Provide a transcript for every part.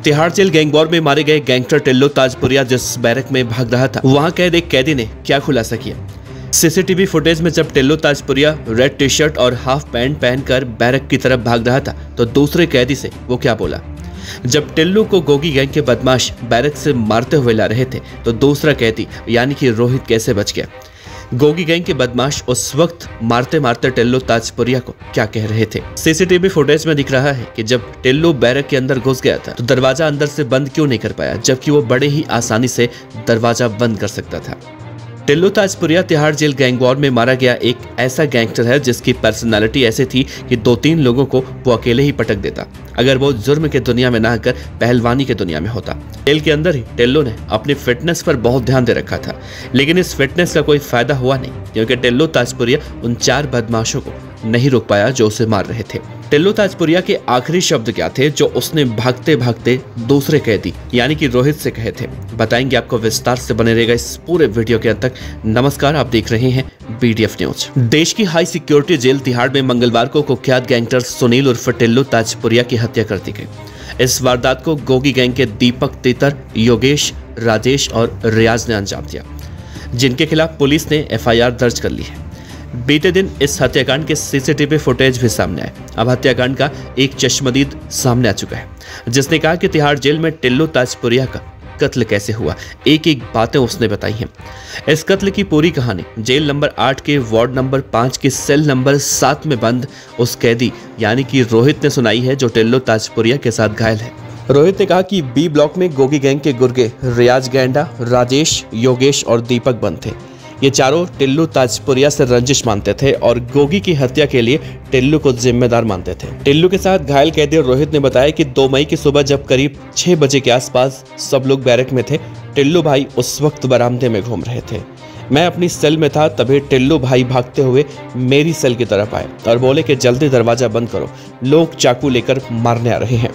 Tihar jail gang war में मारे गए गैंगस्टर टिल्लू ताजपुरिया जिस बैरक में भाग रहा था, वहां कैद एक कैदी ने क्या खुलासा किया। सीसीटीवी फुटेज में जब Tillu Tajpuria red T shirt और हाफ पैंट पहनकर बैरक की तरफ भाग रहा था तो दूसरे कैदी से वो क्या बोला। जब टिल्लू को गोगी गैंग के बदमाश बैरक से मारते हुए ला रहे थे तो दूसरा कैदी यानी कि रोहित कैसे बच गया। गोगी गैंग के बदमाश उस वक्त मारते मारते टिल्लू ताजपुरिया को क्या कह रहे थे। सीसीटीवी फुटेज में दिख रहा है कि जब टिल्लू बैरक के अंदर घुस गया था तो दरवाजा अंदर से बंद क्यों नहीं कर पाया, जबकि वो बड़े ही आसानी से दरवाजा बंद कर सकता था। Tillu Tajpuria Tihar jail gang war में मारा गया एक ऐसा गैंगस्टर है जिसकी पर्सनालिटी ऐसी थी कि 2-3 लोगों को वो अकेले ही पटक देता, अगर वो जुर्म के दुनिया में ना आकर पहलवानी के दुनिया में होता। जेल के अंदर ही टिल्लू ने अपनी फिटनेस पर बहुत ध्यान दे रखा था, लेकिन इस फिटनेस का कोई फायदा हुआ नहीं, क्योंकि टिल्लू ताजपुरिया उन 4 बदमाशों को नहीं रोक पाया जो उसे मार रहे थे। टिल्लू ताजपुरिया के आखिरी शब्द क्या थे जो उसने भागते भागते दूसरे कैदी यानी कि रोहित से कहे थे, बताएंगे आपको। विस्तार से बने रहेगा इस पूरे वीडियो के अंत तक। नमस्कार, आप देख रहे हैं BDF न्यूज। देश की हाई सिक्योरिटी जेल तिहाड़ में मंगलवार को कुख्यात गैंगस्टर सुनील उर्फ टिल्लू ताजपुरिया की हत्या कर दी गई। इस वारदात को गोगी गैंग के दीपक, तीतर, योगेश, राजेश और रियाज ने अंजाम दिया, जिनके खिलाफ पुलिस ने FIR दर्ज कर ली है। बीते दिन इस हत्याकांड के सीसीटीवी फुटेज भी सामने आए। अब हत्याकांड का एक चश्मदीद सामने आ चुका है, जिसने कहा कि तिहाड़ जेल में टिल्लू ताजपुरिया का कत्ल कैसे हुआ, एक एक बातें उसने बताई हैं। इस कत्ल की पूरी कहानी जेल नंबर 8 के वार्ड नंबर 5 के सेल नंबर 7 में बंद उस कैदी यानी कि रोहित ने सुनाई है जो टिल्लू ताजपुरिया के साथ घायल है। रोहित ने कहा कि B ब्लॉक में गोगी गैंग के गुर्गे रियाज गैंडा, राजेश, योगेश और दीपक बंद थे। ये चारों टिल्लू ताजपुरिया से रंजिश मानते थे और गोगी की हत्या के लिए टिल्लू को जिम्मेदार मानते थे। टिल्लू के साथ घायल कैदी रोहित ने बताया कि 2 मई की सुबह जब करीब 6 बजे के आसपास सब लोग बैरक में थे, टिल्लू भाई उस वक्त बरामदे में घूम रहे थे। मैं अपनी सेल में था, तभी टिल्लू भाई भागते हुए मेरी सेल की तरफ आए और बोले कि जल्दी दरवाजा बंद करो, लोग चाकू लेकर मारने आ रहे हैं।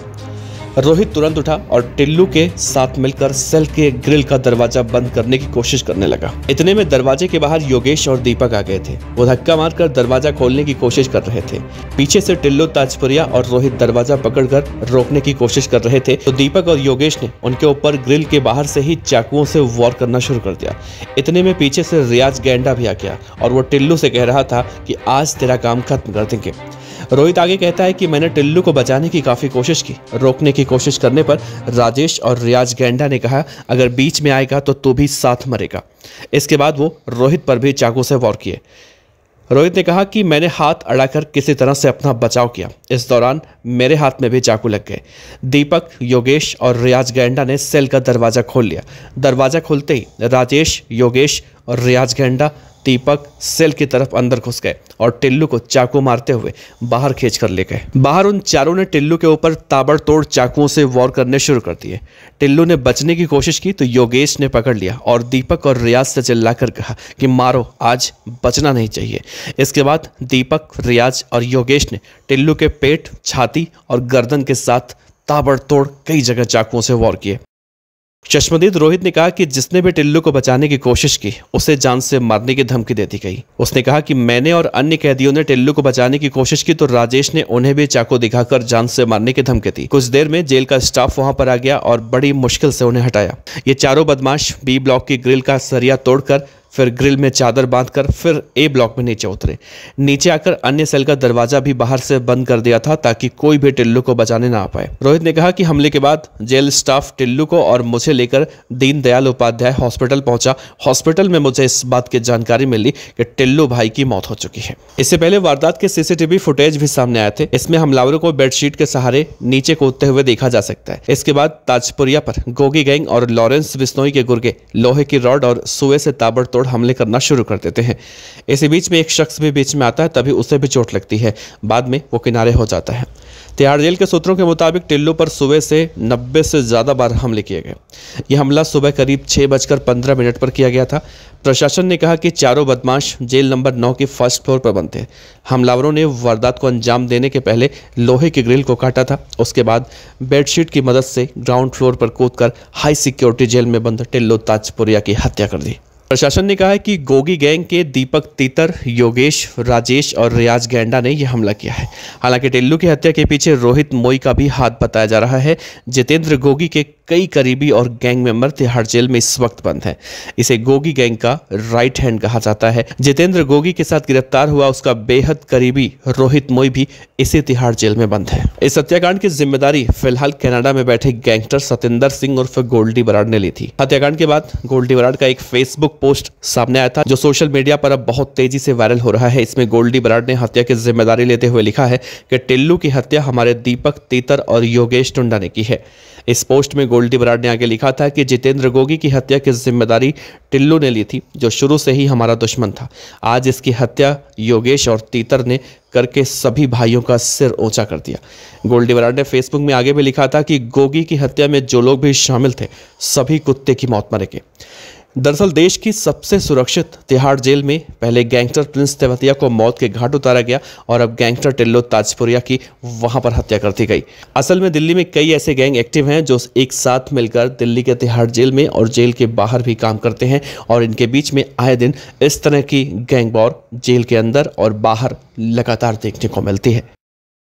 रोहित तुरंत उठा और टिल्लू के साथ मिलकर सेल के ग्रिल का दरवाजा बंद करने की कोशिश करने लगा। इतने में दरवाजे के बाहर योगेश और दीपक आ गए थे। वो धक्का मारकर दरवाजा खोलने की कोशिश कर रहे थे। पीछे से टिल्लू ताजपुरिया और रोहित दरवाजा पकड़कर रोकने की कोशिश कर रहे थे तो दीपक और योगेश ने उनके ऊपर ग्रिल के बाहर से ही चाकुओं से वार करना शुरू कर दिया। इतने में पीछे से रियाज गैंडा भी आ गया और वो टिल्लू से कह रहा था कि आज तेरा काम खत्म कर देंगे। रोहित आगे कहता है कि मैंने टिल्लू को बचाने की काफी कोशिश की। रोकने की कोशिश करने पर राजेश और रियाज गैंडा ने कहा, अगर बीच में आएगा तो तू भी साथ मरेगा। इसके बाद वो रोहित पर भी चाकू से वार किए। रोहित ने कहा कि मैंने हाथ अड़ाकर किसी तरह से अपना बचाव किया। इस दौरान मेरे हाथ में भी चाकू लग गए। दीपक, योगेश और रियाज गैंडा ने सेल का दरवाजा खोल लिया। दरवाजा खुलते ही राजेश, योगेश और रियाज गैंडा, दीपक सेल की तरफ अंदर घुस गए और टिल्लू को चाकू मारते हुए बाहर खींच कर ले गए। बाहर उन चारों ने टिल्लू के ऊपर ताबड़तोड़ चाकुओं से वार करने शुरू कर दिए। टिल्लू ने बचने की कोशिश की तो योगेश ने पकड़ लिया और दीपक और रियाज से चिल्लाकर कहा कि मारो, आज बचना नहीं चाहिए। इसके बाद दीपक, रियाज और योगेश ने टिल्लू के पेट, छाती और गर्दन के साथ ताबड़तोड़ कई जगह चाकुओं से वार किए। चश्मदीद रोहित ने कहा कि जिसने भी टिल्लू को बचाने की कोशिश की उसे जान से मारने की धमकी दे दी गई। उसने कहा कि मैंने और अन्य कैदियों ने टिल्लू को बचाने की कोशिश की तो राजेश ने उन्हें भी चाकू दिखाकर जान से मारने की धमकी दी। कुछ देर में जेल का स्टाफ वहां पर आ गया और बड़ी मुश्किल से उन्हें हटाया। ये चारों बदमाश B ब्लॉक की ग्रिल का सरिया तोड़कर फिर ग्रिल में चादर बांधकर फिर A ब्लॉक में नीचे उतरे। नीचे आकर अन्य सेल का दरवाजा भी बाहर से बंद कर दिया था ताकि कोई भी टिल्लू को बचाने ना आ पाए। रोहित ने कहा कि हमले के बाद जेल स्टाफ टिल्लू को और मुझे लेकर दीनदयाल उपाध्याय हॉस्पिटल पहुंचा। हॉस्पिटल में मुझे इस बात की जानकारी मिली कि टिल्लू भाई की मौत हो चुकी है। इससे पहले वारदात के CCTV फुटेज भी सामने आए थे। इसमें हमलावरों को बेडशीट के सहारे नीचे कूदते हुए देखा जा सकता है। इसके बाद ताजपुरिया पर गोगी गैंग और लॉरेंस बिश्नोई के गुर्गे लोहे की रॉड और सुए से ताबड़तोड़ हमले करना शुरू कर देते हैं। इसी बीच में एक शख्स भी बीच में आता है, तभी उसे भी चोट लगती है। बाद में वो किनारे हो जाता है। तिहाड़ जेल के सूत्रों के मुताबिक टिल्लू पर सुबह से 90 से ज़्यादा बार हमले किए गए। यह हमला सुबह करीब 6:15 पर किया गया था। प्रशासन ने कहा कि चारों बदमाश जेल नंबर 9 के फर्स्ट फ्लोर पर बंद थे। हमलावरों ने वारदात को अंजाम देने के पहले लोहे की ग्रिल को काटा था। उसके बाद बेडशीट की मदद से ग्राउंड फ्लोर पर कूदकर हाई सिक्योरिटी जेल में बंद टिल्लू ताजपुरिया की हत्या कर दी। प्रशासन ने कहा है कि गोगी गैंग के दीपक तीतर, योगेश, राजेश और रियाज गैंडा ने यह हमला किया है। हालांकि टिल्लू की हत्या के पीछे रोहित मोई का भी हाथ बताया जा रहा है। जितेंद्र गोगी के कई करीबी और गैंग मेंबर तिहाड़ जेल में इस वक्त बंद हैं। इसे गोगी गैंग का राइट हैंड कहा जाता है। जितेंद्र गोगी के साथ गिरफ्तार हुआ उसका बेहद करीबी रोहित मोई भी इसी तिहाड़ जेल में बंद है। इस हत्याकांड की जिम्मेदारी फिलहाल कनाडा में बैठे गैंगस्टर सतिंदर सिंह उर्फ गोल्डी बराड़ ने ली थी। हत्याकांड के बाद गोल्डी बराड़ का एक फेसबुक पोस्ट सामने आया था, जो सोशल मीडिया पर अब बहुत तेजी से वायरल हो रहा है। इसमें गोल्डी बराड़ ने हत्या की जिम्मेदारी लेते हुए लिखा है कि टिल्लू की हत्या हमारे दीपक तीतर और योगेश टुंडा ने की है। इस पोस्ट में गोल्डी बराड़ ने आगे लिखा था कि जितेंद्र गोगी की हत्या की जिम्मेदारी टिल्लू ने ली थी, जो शुरू से ही हमारा दुश्मन था। आज इसकी हत्या योगेश और तीतर ने करके सभी भाइयों का सिर ऊंचा कर दिया। गोल्डी बराड़ ने फेसबुक में आगे भी लिखा था कि गोगी की हत्या में जो लोग भी शामिल थे, सभी कुत्ते की मौत मरेंगे। दरअसल देश की सबसे सुरक्षित तिहाड़ जेल में पहले गैंगस्टर प्रिंस तेवतिया को मौत के घाट उतारा गया और अब गैंगस्टर टिल्लू ताजपुरिया की वहां पर हत्या कर दी गई। असल में दिल्ली में कई ऐसे गैंग एक्टिव हैं जो एक साथ मिलकर दिल्ली के तिहाड़ जेल में और जेल के बाहर भी काम करते हैं और इनके बीच में आए दिन इस तरह की गैंग वॉर जेल के अंदर और बाहर लगातार देखने को मिलती है।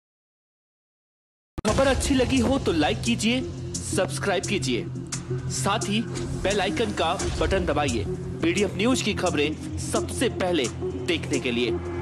खबर अच्छी लगी हो तो लाइक कीजिए, सब्सक्राइब कीजिए, साथ ही बेल आइकन का बटन दबाइए। पीडीएफ न्यूज की खबरें सबसे पहले देखने के लिए।